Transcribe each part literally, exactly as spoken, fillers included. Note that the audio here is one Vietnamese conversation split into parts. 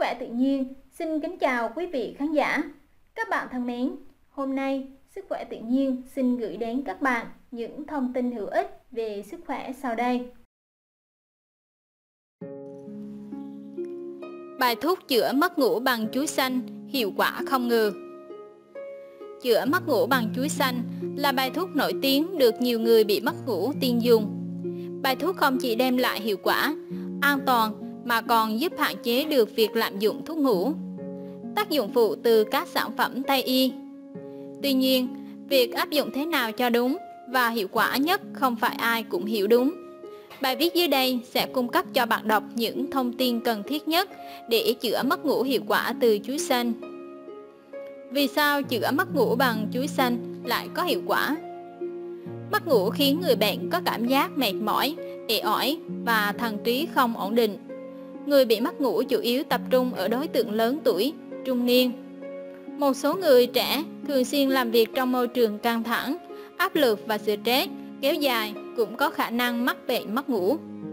khỏe tự nhiên xin kính chào quý vị khán giả. Các bạn thân mến, hôm nay Sức khỏe tự nhiên xin gửi đến các bạn những thông tin hữu ích về sức khỏe sau đây. Bài thuốc chữa mất ngủ bằng chuối xanh hiệu quả không ngờ. Chữa mất ngủ bằng chuối xanh là bài thuốc nổi tiếng được nhiều người bị mất ngủ tiên dùng. Bài thuốc không chỉ đem lại hiệu quả, an toàn mà còn giúp hạn chế được việc lạm dụng thuốc ngủ, tác dụng phụ từ các sản phẩm Tây y. Tuy nhiên, việc áp dụng thế nào cho đúng và hiệu quả nhất không phải ai cũng hiểu đúng. Bài viết dưới đây sẽ cung cấp cho bạn đọc những thông tin cần thiết nhất để chữa mất ngủ hiệu quả từ chuối xanh. Vì sao chữa mất ngủ bằng chuối xanh lại có hiệu quả? Mất ngủ khiến người bệnh có cảm giác mệt mỏi, uể oải và thần trí không ổn định. Người bị mất ngủ chủ yếu tập trung ở đối tượng lớn tuổi, trung niên. Một số người trẻ thường xuyên làm việc trong môi trường căng thẳng, áp lực và stress kéo dài cũng có khả năng mắc bệnh mất ngủ.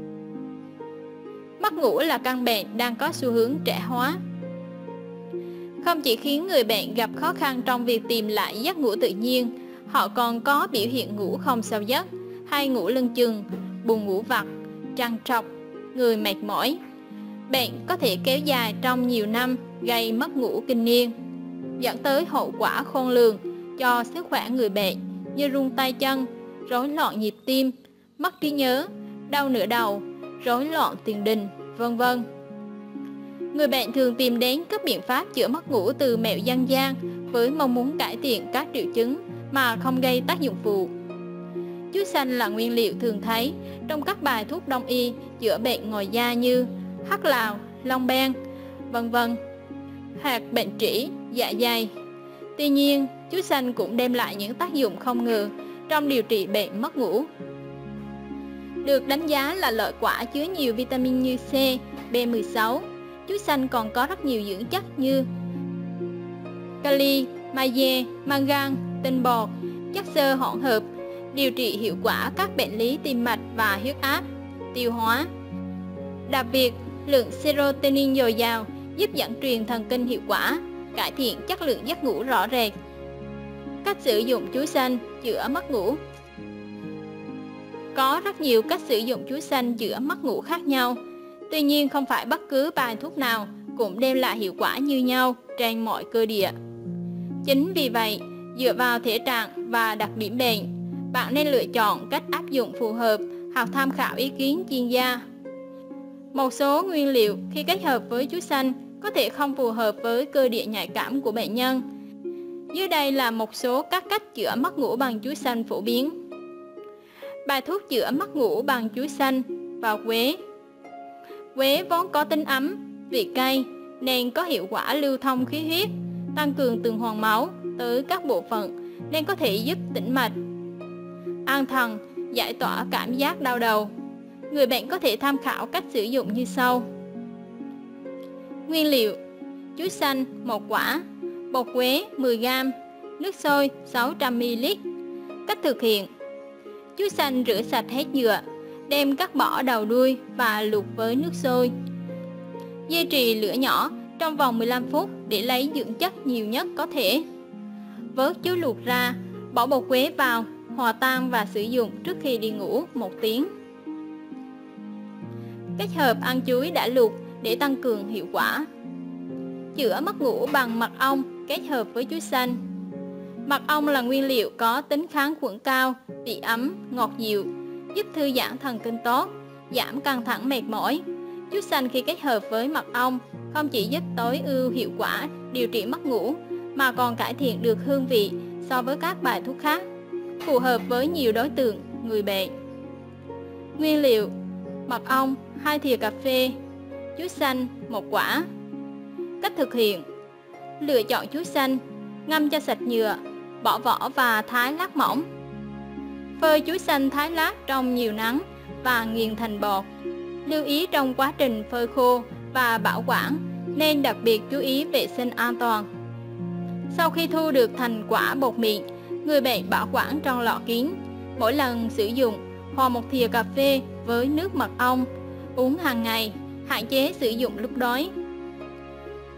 Mất ngủ là căn bệnh đang có xu hướng trẻ hóa. Không chỉ khiến người bệnh gặp khó khăn trong việc tìm lại giấc ngủ tự nhiên, họ còn có biểu hiện ngủ không sâu giấc, hay ngủ lưng chừng, buồn ngủ vặt, trằn trọc, người mệt mỏi. Bệnh có thể kéo dài trong nhiều năm, gây mất ngủ kinh niên, dẫn tới hậu quả khôn lường cho sức khỏe người bệnh như run tay chân, rối loạn nhịp tim, mất trí nhớ, đau nửa đầu, rối loạn tiền đình, vân vân. Người bệnh thường tìm đến các biện pháp chữa mất ngủ từ mẹo dân gian với mong muốn cải thiện các triệu chứng mà không gây tác dụng phụ. Chuối xanh là nguyên liệu thường thấy trong các bài thuốc đông y chữa bệnh ngoài da như hắc lào, long ben, vân vân, hoặc bệnh trĩ, dạ dày. Tuy nhiên, chuối xanh cũng đem lại những tác dụng không ngờ trong điều trị bệnh mất ngủ. Được đánh giá là loại quả chứa nhiều vitamin như C, B mười sáu. Chuối xanh còn có rất nhiều dưỡng chất như kali, magie, mangan, tinh bột, chất xơ hỗn hợp, điều trị hiệu quả các bệnh lý tim mạch và huyết áp, tiêu hóa. Đặc biệt, lượng serotonin dồi dào giúp dẫn truyền thần kinh hiệu quả, cải thiện chất lượng giấc ngủ rõ rệt. Cách sử dụng chuối xanh chữa mất ngủ. Có rất nhiều cách sử dụng chuối xanh chữa mất ngủ khác nhau. Tuy nhiên, không phải bất cứ bài thuốc nào cũng đem lại hiệu quả như nhau trên mọi cơ địa. Chính vì vậy, dựa vào thể trạng và đặc điểm bệnh, bạn nên lựa chọn cách áp dụng phù hợp hoặc tham khảo ý kiến chuyên gia. Một số nguyên liệu khi kết hợp với chuối xanh có thể không phù hợp với cơ địa nhạy cảm của bệnh nhân. Dưới đây là một số các cách chữa mất ngủ bằng chuối xanh phổ biến. Bài thuốc chữa mất ngủ bằng chuối xanh và quế. Quế vốn có tính ấm, vị cay nên có hiệu quả lưu thông khí huyết, tăng cường tuần hoàn máu tới các bộ phận nên có thể giúp tĩnh mạch, an thần, giải tỏa cảm giác đau đầu. Người bệnh có thể tham khảo cách sử dụng như sau. Nguyên liệu: chuối xanh một quả, bột quế mười gam, nước sôi sáu trăm mi li lít. Cách thực hiện: chuối xanh rửa sạch hết nhựa, đem cắt bỏ đầu đuôi và luộc với nước sôi. Duy trì lửa nhỏ trong vòng mười lăm phút để lấy dưỡng chất nhiều nhất có thể. Vớt chuối luộc ra, bỏ bột quế vào, hòa tan và sử dụng trước khi đi ngủ một tiếng. Kết hợp ăn chuối đã luộc để tăng cường hiệu quả. Chữa mất ngủ bằng mật ong kết hợp với chuối xanh. Mật ong là nguyên liệu có tính kháng khuẩn cao, vị ấm, ngọt dịu, giúp thư giãn thần kinh tốt, giảm căng thẳng mệt mỏi. Chuối xanh khi kết hợp với mật ong không chỉ giúp tối ưu hiệu quả điều trị mất ngủ mà còn cải thiện được hương vị so với các bài thuốc khác, phù hợp với nhiều đối tượng người bệnh. Nguyên liệu: mật ong hai thìa cà phê, chuối xanh một quả. Cách thực hiện: lựa chọn chuối xanh, ngâm cho sạch nhựa, bỏ vỏ và thái lát mỏng. Phơi chuối xanh thái lát trong nhiều nắng và nghiền thành bột. Lưu ý trong quá trình phơi khô và bảo quản nên đặc biệt chú ý vệ sinh an toàn. Sau khi thu được thành quả bột mịn, người bệnh bảo quản trong lọ kín. Mỗi lần sử dụng, hòa một thìa cà phê với nước mật ong, uống hàng ngày, hạn chế sử dụng lúc đói.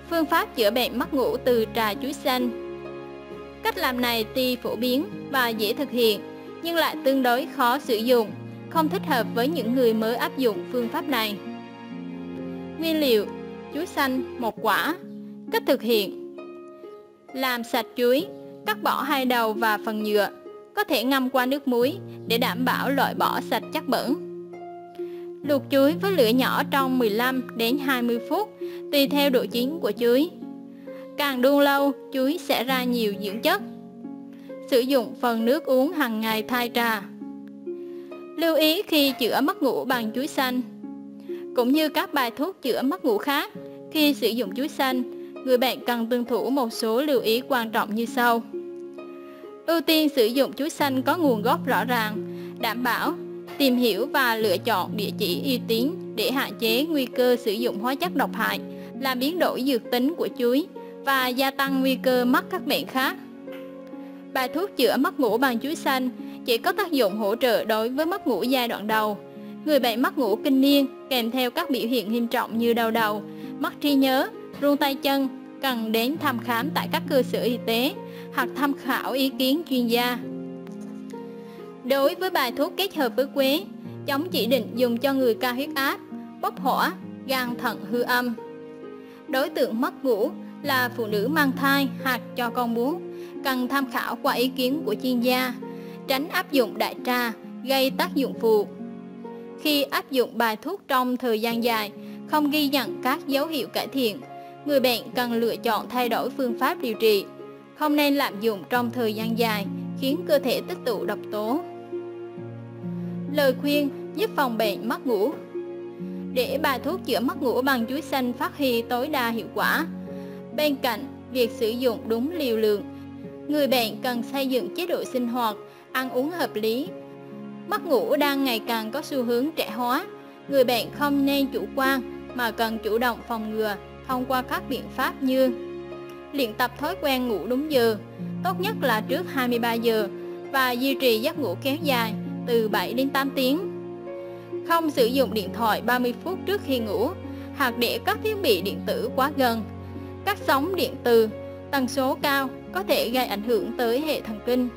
Phương pháp chữa bệnh mất ngủ từ trà chuối xanh. Cách làm này tuy phổ biến và dễ thực hiện, nhưng lại tương đối khó sử dụng, không thích hợp với những người mới áp dụng phương pháp này. Nguyên liệu: chuối xanh một quả. Cách thực hiện: làm sạch chuối, cắt bỏ hai đầu và phần nhựa, có thể ngâm qua nước muối để đảm bảo loại bỏ sạch chất bẩn. Luộc chuối với lửa nhỏ trong mười lăm đến hai mươi phút, tùy theo độ chín của chuối. Càng đun lâu, chuối sẽ ra nhiều dưỡng chất. Sử dụng phần nước uống hàng ngày thay trà. Lưu ý khi chữa mất ngủ bằng chuối xanh. Cũng như các bài thuốc chữa mất ngủ khác, khi sử dụng chuối xanh, người bệnh cần tuân thủ một số lưu ý quan trọng như sau. Ưu tiên sử dụng chuối xanh có nguồn gốc rõ ràng, đảm bảo. Tìm hiểu và lựa chọn địa chỉ uy tín để hạn chế nguy cơ sử dụng hóa chất độc hại, làm biến đổi dược tính của chuối và gia tăng nguy cơ mắc các bệnh khác. Bài thuốc chữa mất ngủ bằng chuối xanh chỉ có tác dụng hỗ trợ đối với mất ngủ giai đoạn đầu. Người bệnh mất ngủ kinh niên kèm theo các biểu hiện nghiêm trọng như đau đầu, mất trí nhớ, run tay chân cần đến thăm khám tại các cơ sở y tế hoặc tham khảo ý kiến chuyên gia. Đối với bài thuốc kết hợp với quế, chống chỉ định dùng cho người cao huyết áp, bốc hỏa, gan thận hư âm. Đối tượng mất ngủ là phụ nữ mang thai hoặc cho con bú, cần tham khảo qua ý kiến của chuyên gia, tránh áp dụng đại trà gây tác dụng phụ. Khi áp dụng bài thuốc trong thời gian dài, không ghi nhận các dấu hiệu cải thiện, người bệnh cần lựa chọn thay đổi phương pháp điều trị, không nên lạm dụng trong thời gian dài khiến cơ thể tích tụ độc tố. Lời khuyên giúp phòng bệnh mất ngủ. Để bài thuốc chữa mất ngủ bằng chuối xanh phát huy tối đa hiệu quả, bên cạnh việc sử dụng đúng liều lượng, người bệnh cần xây dựng chế độ sinh hoạt, ăn uống hợp lý. Mất ngủ đang ngày càng có xu hướng trẻ hóa, người bệnh không nên chủ quan mà cần chủ động phòng ngừa thông qua các biện pháp như luyện tập thói quen ngủ đúng giờ, tốt nhất là trước hai mươi ba giờ, và duy trì giấc ngủ kéo dài từ bảy đến tám tiếng. Không sử dụng điện thoại ba mươi phút trước khi ngủ, hoặc để các thiết bị điện tử quá gần. Các sóng điện từ tần số cao có thể gây ảnh hưởng tới hệ thần kinh.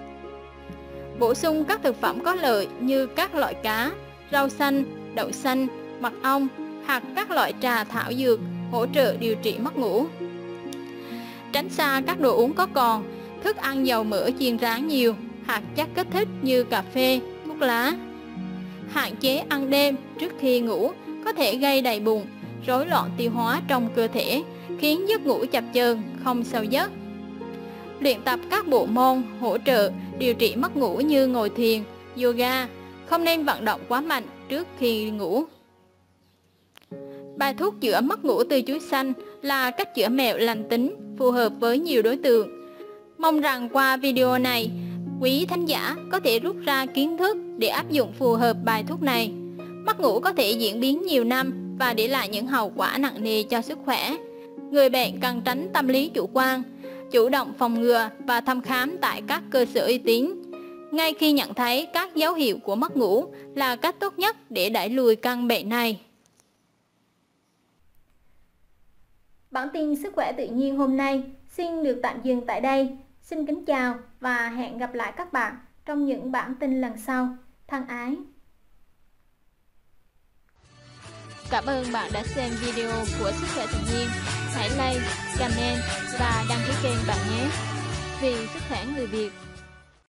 Bổ sung các thực phẩm có lợi như các loại cá, rau xanh, đậu xanh, mật ong hoặc các loại trà thảo dược hỗ trợ điều trị mất ngủ. Tránh xa các đồ uống có cồn, thức ăn dầu mỡ chiên rán nhiều hoặc chất kích thích như cà phê, thuốc lá. Hạn chế ăn đêm trước khi ngủ có thể gây đầy bụng, rối loạn tiêu hóa trong cơ thể, khiến giấc ngủ chập chờn, không sâu giấc. Luyện tập các bộ môn hỗ trợ điều trị mất ngủ như ngồi thiền, yoga, không nên vận động quá mạnh trước khi ngủ. Bài thuốc chữa mất ngủ từ chuối xanh là cách chữa mẹo lành tính, phù hợp với nhiều đối tượng. Mong rằng qua video này, quý thính giả có thể rút ra kiến thức để áp dụng phù hợp bài thuốc này. Mất ngủ có thể diễn biến nhiều năm và để lại những hậu quả nặng nề cho sức khỏe. Người bệnh cần tránh tâm lý chủ quan, chủ động phòng ngừa và thăm khám tại các cơ sở uy tín. Ngay khi nhận thấy các dấu hiệu của mất ngủ là cách tốt nhất để đẩy lùi căn bệnh này. Bản tin Sức khỏe tự nhiên hôm nay xin được tạm dừng tại đây. Xin kính chào và hẹn gặp lại các bạn trong những bản tin lần sau. Thân ái! Cảm ơn bạn đã xem video của Sức khỏe tự nhiên. Hãy like, comment và đăng ký kênh bạn nhé. Vì sức khỏe người Việt.